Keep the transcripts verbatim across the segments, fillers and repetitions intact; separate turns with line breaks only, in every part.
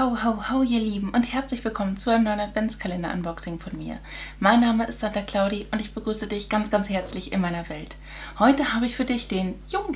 Ho, ho, ho, ihr Lieben und herzlich willkommen zu einem neuen Adventskalender-Unboxing von mir. Mein Name ist Santa Claudi und ich begrüße dich ganz, ganz herzlich in meiner Welt. Heute habe ich für dich den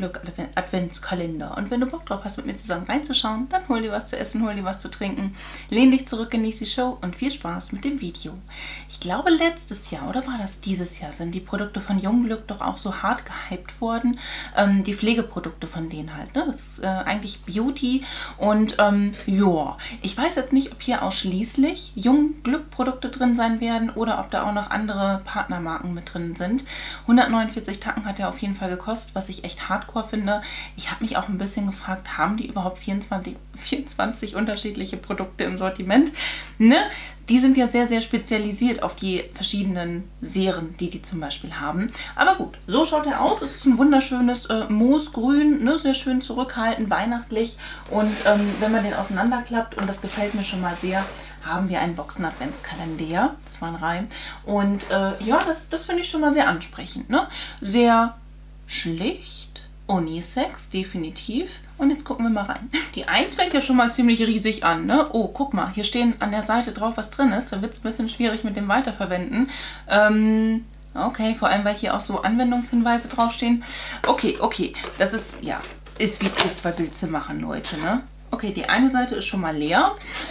Jungglück-Adventskalender und wenn du Bock drauf hast, mit mir zusammen reinzuschauen, dann hol dir was zu essen, hol dir was zu trinken, lehn dich zurück, genieß die Show und viel Spaß mit dem Video. Ich glaube, letztes Jahr, oder war das dieses Jahr, sind die Produkte von Jungglück doch auch so hart gehypt worden. Ähm, die Pflegeprodukte von denen halt, ne? Das ist äh, eigentlich Beauty und ähm, ja, ich weiß jetzt nicht, ob hier ausschließlich Jungglück-Produkte drin sein werden oder ob da auch noch andere Partnermarken mit drin sind. hundertneunundvierzig Tacken hat er auf jeden Fall gekostet, was ich echt hardcore finde. Ich habe mich auch ein bisschen gefragt, haben die überhaupt vierundzwanzig, vierundzwanzig unterschiedliche Produkte im Sortiment? Ne? Die sind ja sehr, sehr spezialisiert auf die verschiedenen Serien, die die zum Beispiel haben. Aber gut, so schaut er aus. Es ist ein wunderschönes äh, Moosgrün, ne? Sehr schön zurückhaltend, weihnachtlich. Und ähm, wenn man den auseinanderklappt, und das gefällt mir schon mal sehr, haben wir einen Boxen-Adventskalender. Das war ein Reim. Und äh, ja, das, das finde ich schon mal sehr ansprechend. Ne? Sehr schlicht, Unisex, definitiv. Und jetzt gucken wir mal rein. Die eins fängt ja schon mal ziemlich riesig an, ne? Oh, guck mal, hier stehen an der Seite drauf, was drin ist. Da wird es ein bisschen schwierig mit dem Weiterverwenden. Ähm, okay, vor allem, weil hier auch so Anwendungshinweise draufstehen. Okay, okay, das ist, ja, ist wie das, was willst du machen, Leute, ne? Okay, die eine Seite ist schon mal leer.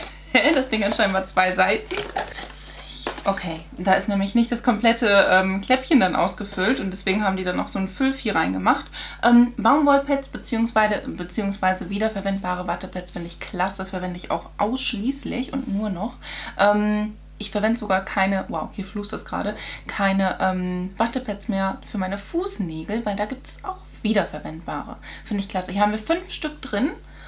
Das Ding hat scheinbar zwei Seiten. Witzig. Okay, da ist nämlich nicht das komplette ähm, Kläppchen dann ausgefüllt und deswegen haben die dann noch so ein Füllvieh reingemacht. Ähm, Baumwollpads bzw. beziehungsweise wiederverwendbare Wattepads finde ich klasse, verwende ich auch ausschließlich und nur noch. Ähm, ich verwende sogar keine, wow, hier flust das gerade, keine ähm, Wattepads mehr für meine Fußnägel, weil da gibt es auch wiederverwendbare. Finde ich klasse. Hier haben wir fünf Stück drin.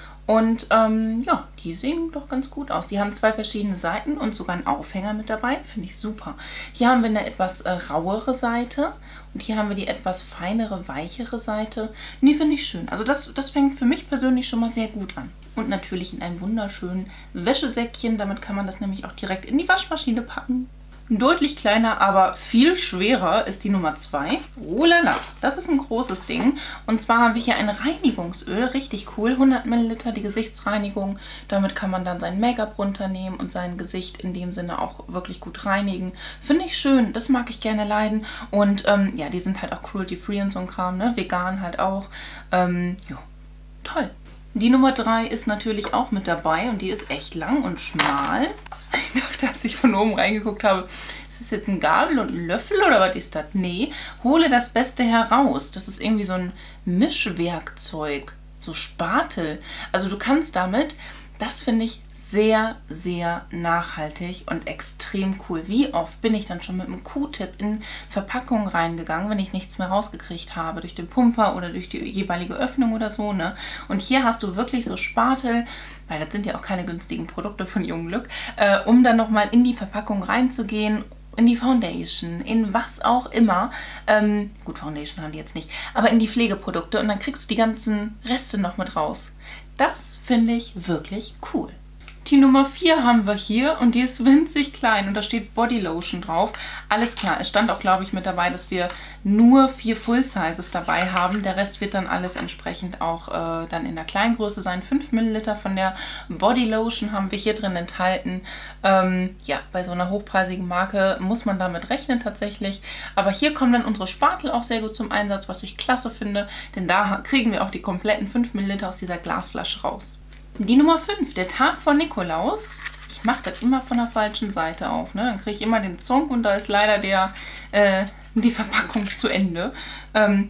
Und ähm, ja, die sehen doch ganz gut aus. Die haben zwei verschiedene Seiten und sogar einen Aufhänger mit dabei. Finde ich super. Hier haben wir eine etwas äh, rauere Seite und hier haben wir die etwas feinere, weichere Seite. Und die finde ich schön. Also das, das fängt für mich persönlich schon mal sehr gut an. Und natürlich in einem wunderschönen Wäschesäckchen. Damit kann man das nämlich auch direkt in die Waschmaschine packen. Deutlich kleiner, aber viel schwerer ist die Nummer zwei. Oh lala, das ist ein großes Ding. Und zwar haben wir hier ein Reinigungsöl, richtig cool, hundert Milliliter, die Gesichtsreinigung. Damit kann man dann sein Make-up runternehmen und sein Gesicht in dem Sinne auch wirklich gut reinigen. Finde ich schön, das mag ich gerne leiden. Und ähm, ja, die sind halt auch cruelty-free und so ein Kram, ne? Vegan halt auch. Ähm, ja, toll. Die Nummer drei ist natürlich auch mit dabei und die ist echt lang und schmal. Ich dachte, als ich von oben reingeguckt habe, ist das jetzt ein Gabel und ein Löffel oder was ist das? Nee, hole das Beste heraus. Das ist irgendwie so ein Mischwerkzeug, so Spatel. Also du kannst damit, das finde ich sehr, sehr nachhaltig und extrem cool. Wie oft bin ich dann schon mit einem Q-Tip in Verpackungen reingegangen, wenn ich nichts mehr rausgekriegt habe, durch den Pumper oder durch die jeweilige Öffnung oder so, ne? Und hier hast du wirklich so Spatel, weil das sind ja auch keine günstigen Produkte von Jungglück, äh, um dann nochmal in die Verpackung reinzugehen, in die Foundation, in was auch immer. Ähm, gut, Foundation haben die jetzt nicht, aber in die Pflegeprodukte und dann kriegst du die ganzen Reste noch mit raus. Das finde ich wirklich cool. Die Nummer vier haben wir hier und die ist winzig klein und da steht Body Lotion drauf. Alles klar, es stand auch, glaube ich, mit dabei, dass wir nur vier Full Sizes dabei haben. Der Rest wird dann alles entsprechend auch äh, dann in der Kleingröße sein. fünf Milliliter von der Body Lotion haben wir hier drin enthalten. Ähm, ja, bei so einer hochpreisigen Marke muss man damit rechnen tatsächlich. Aber hier kommen dann unsere Spatel auch sehr gut zum Einsatz, was ich klasse finde, denn da kriegen wir auch die kompletten fünf Milliliter aus dieser Glasflasche raus. Die Nummer fünf, der Tag vor Nikolaus. Ich mache das immer von der falschen Seite auf, ne? Dann kriege ich immer den Zonk und da ist leider der, äh, die Verpackung zu Ende. Ähm,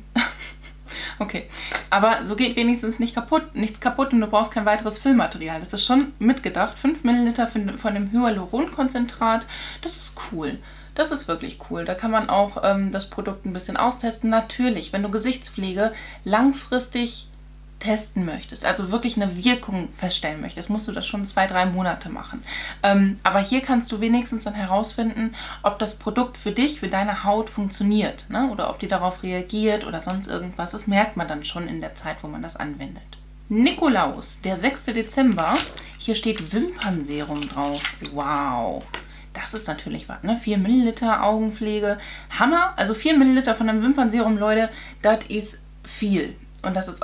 okay, aber so geht wenigstens nicht kaputt, nichts kaputt und du brauchst kein weiteres Füllmaterial. Das ist schon mitgedacht. fünf Milliliter von, von dem Hyaluronkonzentrat. Das ist cool. Das ist wirklich cool. Da kann man auch ähm, das Produkt ein bisschen austesten. Natürlich, wenn du Gesichtspflege langfristig testen möchtest, also wirklich eine Wirkung feststellen möchtest, musst du das schon zwei, drei Monate machen. Ähm, aber hier kannst du wenigstens dann herausfinden, ob das Produkt für dich, für deine Haut funktioniert, ne? Oder ob die darauf reagiert oder sonst irgendwas. Das merkt man dann schon in der Zeit, wo man das anwendet. Nikolaus, der sechste Dezember. Hier steht Wimpernserum drauf. Wow. Das ist natürlich was, ne? vier Milliliter Augenpflege. Hammer. Also vier Milliliter von einem Wimpernserum, Leute, das ist viel. Und das ist auch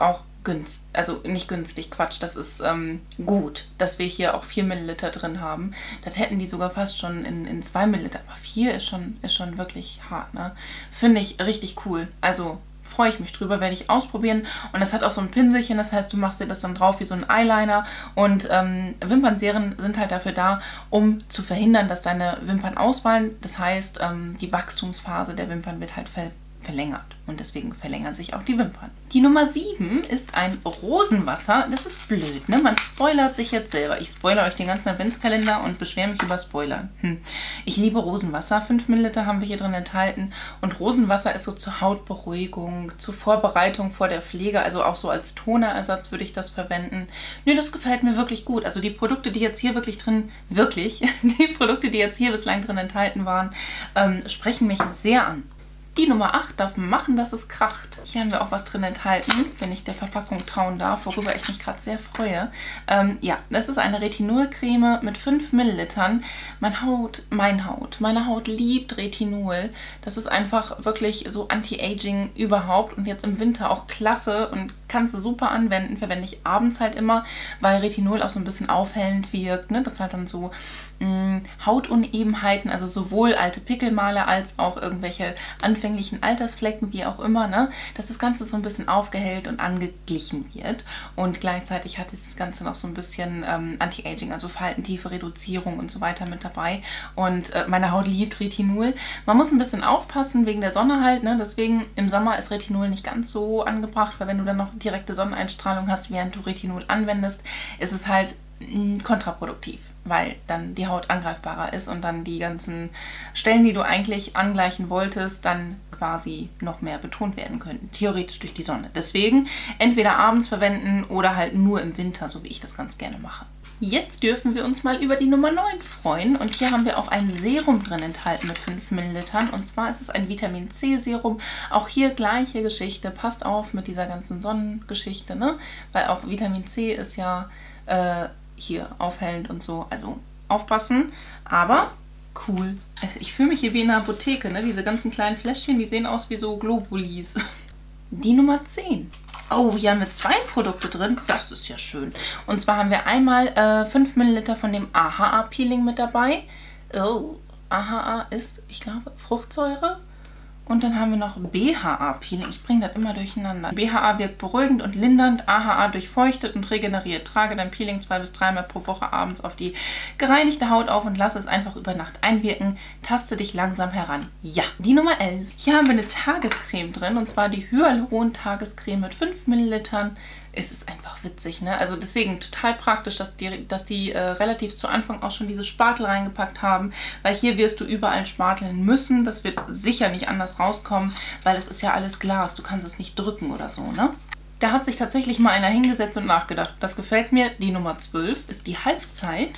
günstig, also nicht günstig, Quatsch, das ist ähm, gut, dass wir hier auch vier Milliliter drin haben. Das hätten die sogar fast schon in, in zwei Milliliter, aber vier ist schon, ist schon wirklich hart, ne? Finde ich richtig cool. Also freue ich mich drüber, werde ich ausprobieren. Und das hat auch so ein Pinselchen, das heißt, du machst dir das dann drauf wie so ein Eyeliner. Und ähm, Wimpernserien sind halt dafür da, um zu verhindern, dass deine Wimpern ausfallen. Das heißt, ähm, die Wachstumsphase der Wimpern wird halt ver verlängert. Und deswegen verlängern sich auch die Wimpern. Die Nummer sieben ist ein Rosenwasser. Das ist blöd, ne? Man spoilert sich jetzt selber. Ich spoilere euch den ganzen Adventskalender und beschwere mich über Spoilern. Hm. Ich liebe Rosenwasser. fünf Milliliter haben wir hier drin enthalten. Und Rosenwasser ist so zur Hautberuhigung, zur Vorbereitung vor der Pflege. Also auch so als Tonerersatz würde ich das verwenden. Nö, das gefällt mir wirklich gut. Also die Produkte, die jetzt hier wirklich drin, wirklich, die Produkte, die jetzt hier bislang drin enthalten waren, ähm, sprechen mich sehr an. Die Nummer acht darf machen, dass es kracht. Hier haben wir auch was drin enthalten, wenn ich der Verpackung trauen darf, worüber ich mich gerade sehr freue. Ähm, ja, das ist eine Retinolcreme mit fünf Millilitern. Meine Haut, mein Haut, meine Haut liebt Retinol. Das ist einfach wirklich so Anti-Aging überhaupt und jetzt im Winter auch klasse und kannst du super anwenden. Verwende ich abends halt immer, weil Retinol auch so ein bisschen aufhellend wirkt, ne? Das halt dann so mh, Hautunebenheiten, also sowohl alte Pickelmale als auch irgendwelche anfänglichen Altersflecken, wie auch immer, ne? Dass das Ganze so ein bisschen aufgehellt und angeglichen wird. Und gleichzeitig hat das Ganze noch so ein bisschen ähm, Anti-Aging, also Faltentiefe, Reduzierung und so weiter mit dabei. Und äh, meine Haut liebt Retinol. Man muss ein bisschen aufpassen wegen der Sonne halt, ne? Deswegen im Sommer ist Retinol nicht ganz so angebracht, weil wenn du dann noch direkte Sonneneinstrahlung hast, während du Retinol anwendest, ist es halt mh, kontraproduktiv, weil dann die Haut angreifbarer ist und dann die ganzen Stellen, die du eigentlich angleichen wolltest, dann quasi noch mehr betont werden könnten, theoretisch durch die Sonne. Deswegen entweder abends verwenden oder halt nur im Winter, so wie ich das ganz gerne mache. Jetzt dürfen wir uns mal über die Nummer neun freuen und hier haben wir auch ein Serum drin enthalten mit fünf Millilitern und zwar ist es ein Vitamin C Serum. Auch hier gleiche Geschichte, passt auf mit dieser ganzen Sonnengeschichte, ne? Weil auch Vitamin C ist ja äh, hier aufhellend und so, also aufpassen, aber cool. Ich fühle mich hier wie in einer Apotheke, ne? Diese ganzen kleinen Fläschchen, die sehen aus wie so Globulis. Die Nummer zehn. Oh, hier haben wir zwei Produkte drin. Das ist ja schön. Und zwar haben wir einmal äh, fünf Milliliter von dem A H A-Peeling mit dabei. Oh, A H A ist, ich glaube, Fruchtsäure. Und dann haben wir noch B H A-Peeling. Ich bringe das immer durcheinander. B H A wirkt beruhigend und lindernd. A H A durchfeuchtet und regeneriert. Trage dein Peeling zwei bis dreimal pro Woche abends auf die gereinigte Haut auf und lasse es einfach über Nacht einwirken. Taste dich langsam heran. Ja, die Nummer elf. Hier haben wir eine Tagescreme drin. Und zwar die Hyaluron-Tagescreme mit fünf Millilitern. Es ist einfach witzig, ne? Also deswegen total praktisch, dass die, dass die äh, relativ zu Anfang auch schon diese Spatel reingepackt haben, weil hier wirst du überall spateln müssen. Das wird sicher nicht anders rauskommen, weil es ist ja alles Glas. Du kannst es nicht drücken oder so, ne? Da hat sich tatsächlich mal einer hingesetzt und nachgedacht. Das gefällt mir. Die Nummer zwölf ist die Halbzeit.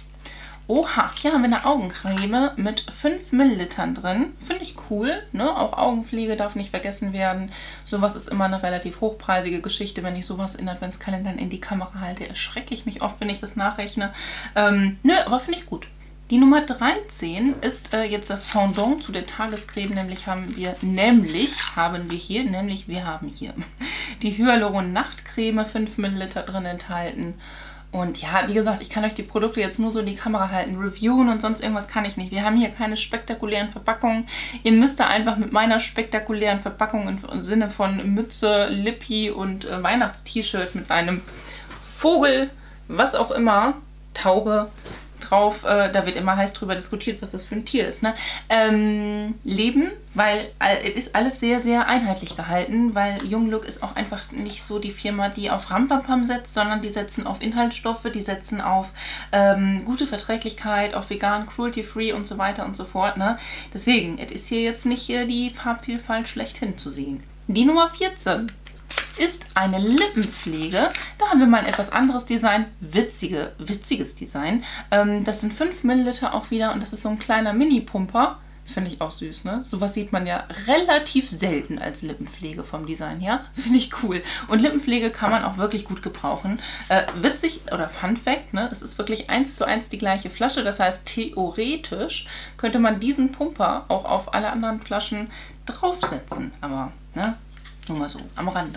Oha, hier haben wir eine Augencreme mit fünf Millilitern drin. Finde ich cool, ne? Auch Augenpflege darf nicht vergessen werden. Sowas ist immer eine relativ hochpreisige Geschichte. Wenn ich sowas in Adventskalendern in die Kamera halte, erschrecke ich mich oft, wenn ich das nachrechne. Ähm, nö, aber finde ich gut. Die Nummer dreizehn ist äh, jetzt das Pendant zu der Tagescreme, nämlich haben wir, nämlich haben wir hier, nämlich wir haben hier die Hyaluron Nachtcreme, fünf Milliliter drin enthalten. Und ja, wie gesagt, ich kann euch die Produkte jetzt nur so in die Kamera halten, reviewen und sonst irgendwas kann ich nicht. Wir haben hier keine spektakulären Verpackungen. Ihr müsst da einfach mit meiner spektakulären Verpackung im Sinne von Mütze, Lippi und äh, Weihnachts-T-Shirt mit einem Vogel, was auch immer, Taube, drauf, äh, da wird immer heiß drüber diskutiert, was das für ein Tier ist, ne? Ähm, leben, weil es äh, ist alles sehr, sehr einheitlich gehalten, weil Junglook ist auch einfach nicht so die Firma, die auf Rampampam setzt, sondern die setzen auf Inhaltsstoffe, die setzen auf ähm, gute Verträglichkeit, auf vegan, cruelty-free und so weiter und so fort, ne? Deswegen, es ist hier jetzt nicht äh, die Farbvielfalt schlechthin zu sehen. Die Nummer vierzehn ist eine Lippenpflege. Da haben wir mal ein etwas anderes Design, witzige, witziges Design. Ähm, das sind fünf Milliliter auch wieder und das ist so ein kleiner Mini-Pumper. Finde ich auch süß, ne? Sowas sieht man ja relativ selten als Lippenpflege vom Design her. Finde ich cool. Und Lippenpflege kann man auch wirklich gut gebrauchen. Äh, witzig, oder Fun Fact, ne? Das ist wirklich eins zu eins die gleiche Flasche. Das heißt, theoretisch könnte man diesen Pumper auch auf alle anderen Flaschen draufsetzen. Aber, ne? Nur mal so, am Rande.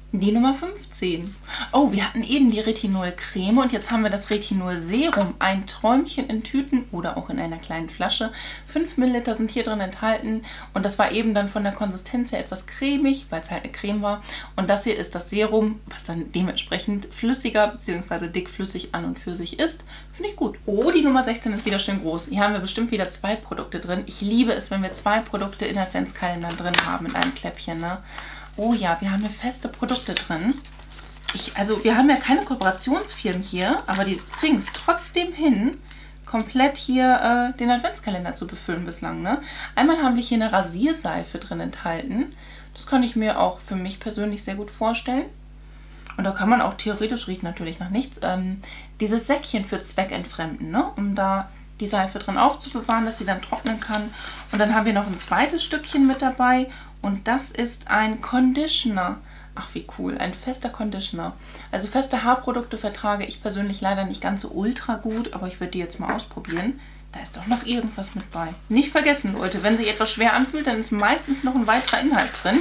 Die Nummer fünfzehn. Oh, wir hatten eben die Retinol-Creme und jetzt haben wir das Retinol-Serum. Ein Träumchen in Tüten oder auch in einer kleinen Flasche. fünf Milliliter sind hier drin enthalten und das war eben dann von der Konsistenz her etwas cremig, weil es halt eine Creme war. Und das hier ist das Serum, was dann dementsprechend flüssiger bzw. dickflüssig an und für sich ist. Finde ich gut. Oh, die Nummer sechzehn ist wieder schön groß. Hier haben wir bestimmt wieder zwei Produkte drin. Ich liebe es, wenn wir zwei Produkte in Adventskalendern drin haben in einem Kläppchen, ne? Oh ja, wir haben hier feste Produkte drin. Ich, also wir haben ja keine Kooperationsfirmen hier, aber die kriegen es trotzdem hin, komplett hier äh, den Adventskalender zu befüllen bislang, ne? Einmal haben wir hier eine Rasierseife drin enthalten. Das kann ich mir auch für mich persönlich sehr gut vorstellen. Und da kann man auch theoretisch, riecht natürlich nach nichts, ähm, dieses Säckchen für Zweckentfremden, ne? Um da die Seife drin aufzubewahren, dass sie dann trocknen kann. Und dann haben wir noch ein zweites Stückchen mit dabei. Und das ist ein Conditioner. Ach, wie cool. Ein fester Conditioner. Also feste Haarprodukte vertrage ich persönlich leider nicht ganz so ultra gut, aber ich würde die jetzt mal ausprobieren. Da ist doch noch irgendwas mit bei. Nicht vergessen, Leute, wenn sich etwas schwer anfühlt, dann ist meistens noch ein weiterer Inhalt drin.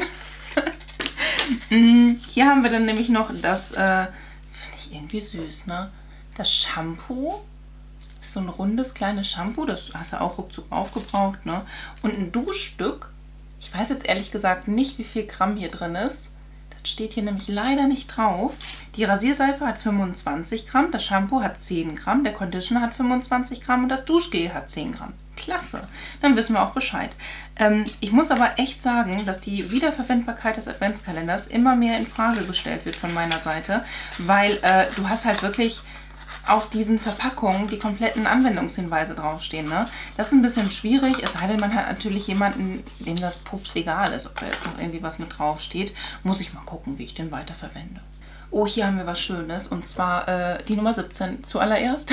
Hier haben wir dann nämlich noch das, äh, finde ich irgendwie süß, ne? Das Shampoo. Das ist so ein rundes, kleines Shampoo. Das hast du auch ruckzuck aufgebraucht, ne? Und ein Duschstück. Ich weiß jetzt ehrlich gesagt nicht, wie viel Gramm hier drin ist. Das steht hier nämlich leider nicht drauf. Die Rasierseife hat fünfundzwanzig Gramm, das Shampoo hat zehn Gramm, der Conditioner hat fünfundzwanzig Gramm und das Duschgel hat zehn Gramm. Klasse, dann wissen wir auch Bescheid. Ähm, ich muss aber echt sagen, dass die Wiederverwendbarkeit des Adventskalenders immer mehr in Frage gestellt wird von meiner Seite, weil äh, du hast halt wirklich auf diesen Verpackungen die kompletten Anwendungshinweise draufstehen, ne? Das ist ein bisschen schwierig, es sei denn, man hat natürlich jemanden, dem das Pups egal ist, ob da jetzt noch irgendwie was mit draufsteht. Muss ich mal gucken, wie ich den weiterverwende. Oh, hier haben wir was Schönes und zwar äh, die Nummer siebzehn zuallererst.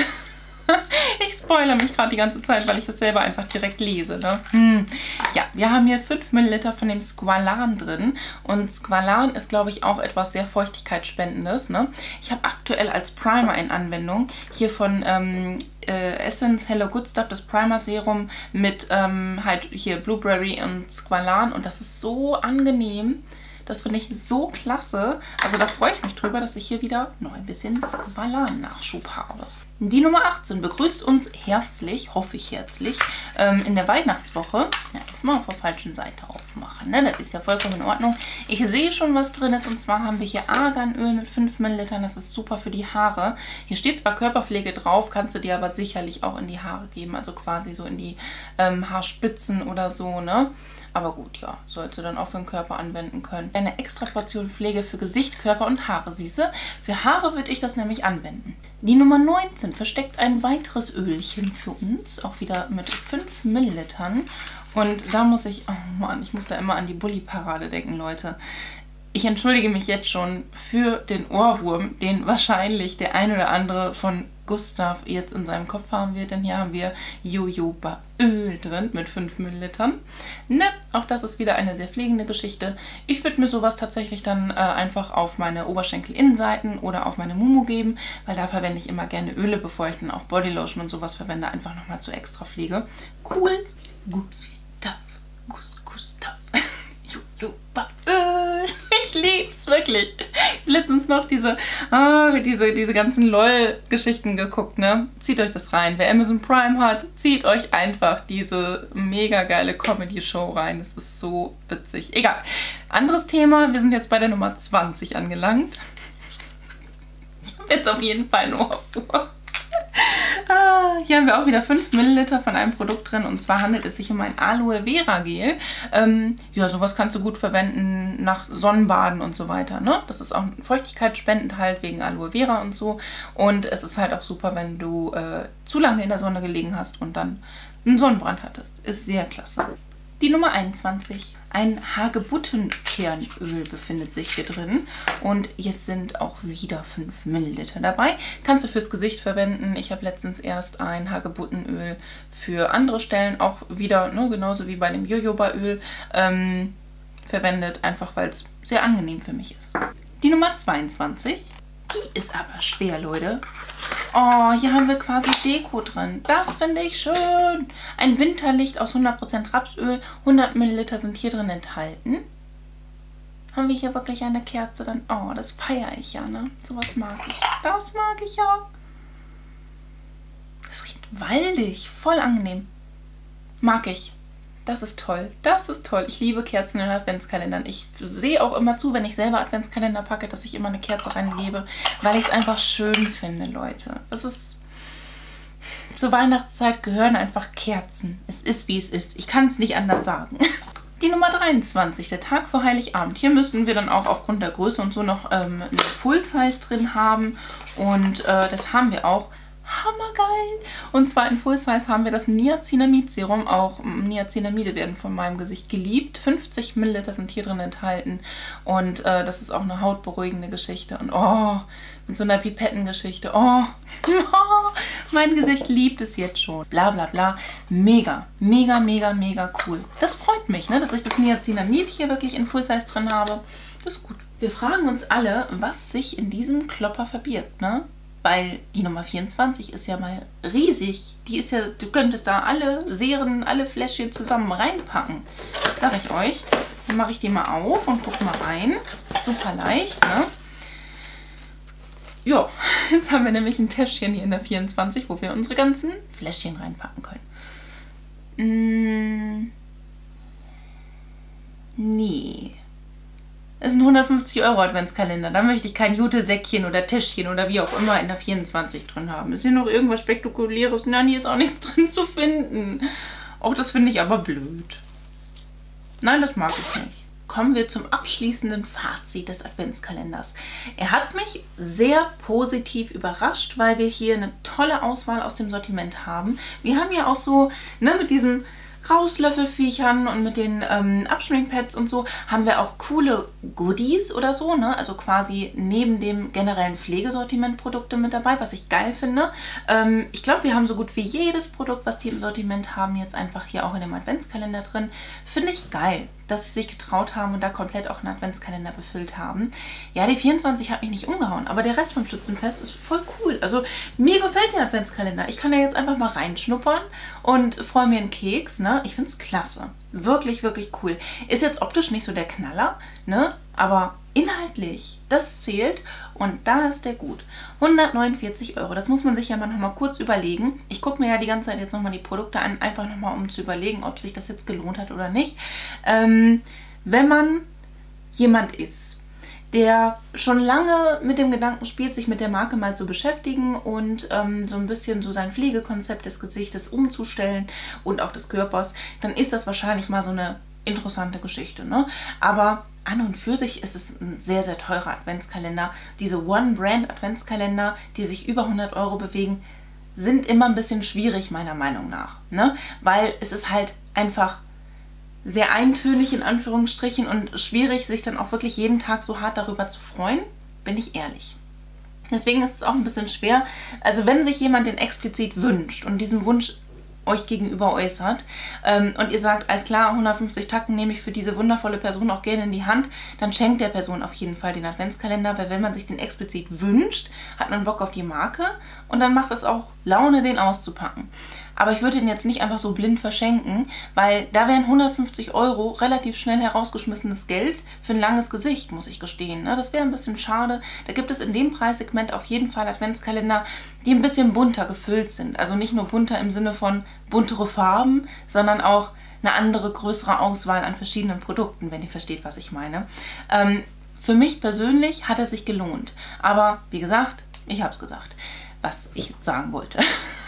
Ich spoilere mich gerade die ganze Zeit, weil ich das selber einfach direkt lese, ne? Hm. Ja, wir haben hier fünf Milliliter von dem Squalan drin. Und Squalan ist, glaube ich, auch etwas sehr Feuchtigkeitsspendendes, ne? Ich habe aktuell als Primer in Anwendung hier von ähm, äh, Essence Hello Good Stuff das Primer Serum mit ähm, halt hier Blueberry und Squalan. Und das ist so angenehm. Das finde ich so klasse. Also da freue ich mich drüber, dass ich hier wieder noch ein bisschen Squalan-Nachschub habe. Die Nummer achtzehn begrüßt uns herzlich, hoffe ich herzlich, ähm, in der Weihnachtswoche. Ja, jetzt mal auf der falschen Seite aufmachen, ne? Das ist ja vollkommen in Ordnung. Ich sehe schon, was drin ist. Und zwar haben wir hier Arganöl mit fünf Millilitern. Das ist super für die Haare. Hier steht zwar Körperpflege drauf, kannst du dir aber sicherlich auch in die Haare geben. Also quasi so in die ähm, Haarspitzen oder so, ne? Aber gut, ja, sollst du dann auch für den Körper anwenden können. Eine extra Portion Pflege für Gesicht, Körper und Haare, siehste. Für Haare würde ich das nämlich anwenden. Die Nummer neunzehn versteckt ein weiteres Ölchen für uns, auch wieder mit fünf Millilitern. Und da muss ich, oh Mann, ich muss da immer an die Bulli-Parade denken, Leute. Ich entschuldige mich jetzt schon für den Ohrwurm, den wahrscheinlich der ein oder andere von Gustav jetzt in seinem Kopf haben wird, denn hier haben wir Jojoba-Öl drin mit fünf Millilitern. Ne, auch das ist wieder eine sehr pflegende Geschichte. Ich würde mir sowas tatsächlich dann äh, einfach auf meine Oberschenkelinnenseiten oder auf meine Mumu geben, weil da verwende ich immer gerne Öle, bevor ich dann auch Bodylotion und sowas verwende, einfach nochmal zur Extrapflege. Cool. Gustav, Gus, Gustav, Jojoba-Öl. Ich lieb's wirklich. Ich habe letztens noch diese, oh, diese, diese ganzen LOL-Geschichten geguckt, ne? Zieht euch das rein. Wer Amazon Prime hat, zieht euch einfach diese mega geile Comedy-Show rein. Das ist so witzig. Egal. Anderes Thema. Wir sind jetzt bei der Nummer zwanzig angelangt. Ich habe jetzt auf jeden Fall ein Ohr vor. Ah, hier haben wir auch wieder fünf Milliliter von einem Produkt drin und zwar handelt es sich um ein Aloe Vera Gel. Ähm, ja, sowas kannst du gut verwenden nach Sonnenbaden und so weiter, ne? Das ist auch feuchtigkeitsspendend halt wegen Aloe Vera und so und es ist halt auch super, wenn du äh, zu lange in der Sonne gelegen hast und dann einen Sonnenbrand hattest. Ist sehr klasse. Die Nummer einundzwanzig. Ein Hagebuttenkernöl befindet sich hier drin und jetzt sind auch wieder fünf Milliliter dabei. Kannst du fürs Gesicht verwenden. Ich habe letztens erst ein Hagebuttenöl für andere Stellen auch wieder, ne, genauso wie bei dem Jojobaöl, ähm, verwendet, einfach weil es sehr angenehm für mich ist. Die Nummer zweiundzwanzig. Die ist aber schwer, Leute. Oh, hier haben wir quasi Deko drin. Das finde ich schön. Ein Winterlicht aus hundert Prozent Rapsöl. hundert Milliliter sind hier drin enthalten. haben wir hier wirklich eine Kerze, dann, oh, das feiere ich ja, ne? Sowas mag ich. Das mag ich ja. Es riecht waldig, voll angenehm. Mag ich. Das ist toll. Das ist toll. Ich liebe Kerzen in Adventskalendern. Ich sehe auch immer zu, wenn ich selber Adventskalender packe, dass ich immer eine Kerze reingebe, weil ich es einfach schön finde, Leute. Es ist... Zur Weihnachtszeit gehören einfach Kerzen. Es ist, wie es ist. Ich kann es nicht anders sagen. Die Nummer dreiundzwanzig, der Tag vor Heiligabend. Hier müssten wir dann auch aufgrund der Größe und so noch ähm, eine Full Size drin haben. Und äh, das haben wir auch. Hammergeil! Und zwar in Full Size haben wir das Niacinamid Serum. Auch Niacinamide werden von meinem Gesicht geliebt. fünfzig Milliliter sind hier drin enthalten. Und äh, das ist auch eine hautberuhigende Geschichte. Und oh, mit so einer Pipettengeschichte. Oh, oh, mein Gesicht liebt es jetzt schon. Bla bla bla. Mega, mega, mega, mega cool. Das freut mich, ne, dass ich das Niacinamid hier wirklich in Full Size drin habe. Das ist gut. Wir fragen uns alle, was sich in diesem Klopper verbirgt, ne? Weil die Nummer vierundzwanzig ist ja mal riesig. Die ist ja, du könntest da alle Serien, alle Fläschchen zusammen reinpacken. Sag ich euch. Dann mache ich die mal auf und gucke mal rein. Super leicht, ne? Ja, jetzt haben wir nämlich ein Täschchen hier in der vierundzwanzig, wo wir unsere ganzen Fläschchen reinpacken können. Mm, nee. Das ist ein hundertfünfzig Euro Adventskalender. Da möchte ich kein Jute-Säckchen oder Täschchen oder wie auch immer in der vierundzwanzig drin haben. Ist hier noch irgendwas Spektakuläres? Nein, hier ist auch nichts drin zu finden. Auch das finde ich aber blöd. Nein, das mag ich nicht. Kommen wir zum abschließenden Fazit des Adventskalenders. Er hat mich sehr positiv überrascht, weil wir hier eine tolle Auswahl aus dem Sortiment haben. Wir haben ja auch so, ne, mit diesem Rauslöffelviechern und mit den ähm, Abschminkpads und so haben wir auch coole Goodies oder so, ne? Also quasi neben dem generellen Pflegesortiment Produkte mit dabei, was ich geil finde. Ähm, ich glaube, wir haben so gut wie jedes Produkt, was die im Sortiment haben, jetzt einfach hier auch in dem Adventskalender drin. Finde ich geil, dass sie sich getraut haben und da komplett auch einen Adventskalender befüllt haben. Ja, die vierundzwanzig hat mich nicht umgehauen, aber der Rest vom Schützenfest ist voll cool. Also mir gefällt der Adventskalender. Ich kann da jetzt einfach mal reinschnuppern und freue mir einen Keks, ne? Ich finde es klasse. Wirklich, wirklich cool. Ist jetzt optisch nicht so der Knaller, ne? Aber inhaltlich, das zählt und da ist der gut. hundertneunundvierzig Euro, das muss man sich ja mal noch mal kurz überlegen. Ich gucke mir ja die ganze Zeit jetzt nochmal die Produkte an, einfach nochmal um zu überlegen, ob sich das jetzt gelohnt hat oder nicht. Ähm, wenn man jemand ist, der schon lange mit dem Gedanken spielt, sich mit der Marke mal zu beschäftigen und ähm, so ein bisschen so sein Pflegekonzept des Gesichtes umzustellen und auch des Körpers, dann ist das wahrscheinlich mal so eine interessante Geschichte, ne? Aber an und für sich ist es ein sehr, sehr teurer Adventskalender. Diese One-Brand-Adventskalender, die sich über hundert Euro bewegen, sind immer ein bisschen schwierig, meiner Meinung nach, ne? Weil es ist halt einfach sehr eintönig in Anführungsstrichen und schwierig, sich dann auch wirklich jeden Tag so hart darüber zu freuen, bin ich ehrlich. Deswegen ist es auch ein bisschen schwer, also wenn sich jemand den explizit wünscht und diesen Wunsch euch gegenüber äußert ähm, und ihr sagt, alles klar, hundertfünfzig Tacken nehme ich für diese wundervolle Person auch gerne in die Hand, dann schenkt der Person auf jeden Fall den Adventskalender, weil wenn man sich den explizit wünscht, hat man Bock auf die Marke und dann macht es auch Laune, den auszupacken. Aber ich würde den jetzt nicht einfach so blind verschenken, weil da wären hundertfünfzig Euro relativ schnell herausgeschmissenes Geld für ein langes Gesicht, muss ich gestehen. Ne? Das wäre ein bisschen schade. Da gibt es in dem Preissegment auf jeden Fall Adventskalender, die ein bisschen bunter gefüllt sind. Also nicht nur bunter im Sinne von buntere Farben, sondern auch eine andere, größere Auswahl an verschiedenen Produkten, wenn ihr versteht, was ich meine. Ähm, für mich persönlich hat er sich gelohnt. Aber wie gesagt, ich habe es gesagt, was ich sagen wollte.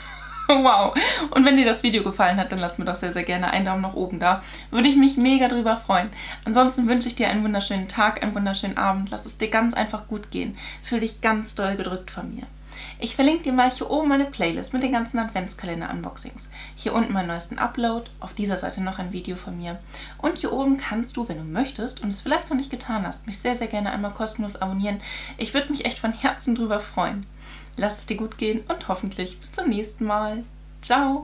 Wow! Und wenn dir das Video gefallen hat, dann lass mir doch sehr, sehr gerne einen Daumen nach oben da. Würde ich mich mega drüber freuen. Ansonsten wünsche ich dir einen wunderschönen Tag, einen wunderschönen Abend. Lass es dir ganz einfach gut gehen. Fühl dich ganz doll gedrückt von mir. Ich verlinke dir mal hier oben meine Playlist mit den ganzen Adventskalender-Unboxings. Hier unten meinen neuesten Upload, auf dieser Seite noch ein Video von mir. Und hier oben kannst du, wenn du möchtest und es vielleicht noch nicht getan hast, mich sehr, sehr gerne einmal kostenlos abonnieren. Ich würde mich echt von Herzen drüber freuen. Lass es dir gut gehen und hoffentlich bis zum nächsten Mal. Ciao!